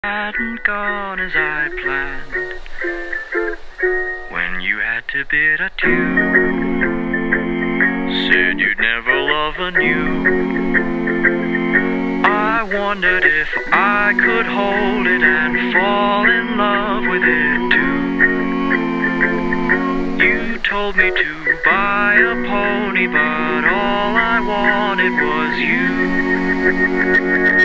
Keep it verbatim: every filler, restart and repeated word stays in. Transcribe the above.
Hadn't gone as I planned when you had to bid adieu. Said you'd never love anew. I wondered if I could hold it and fall in love with it too. You told me to buy a pony, but all I wanted was you.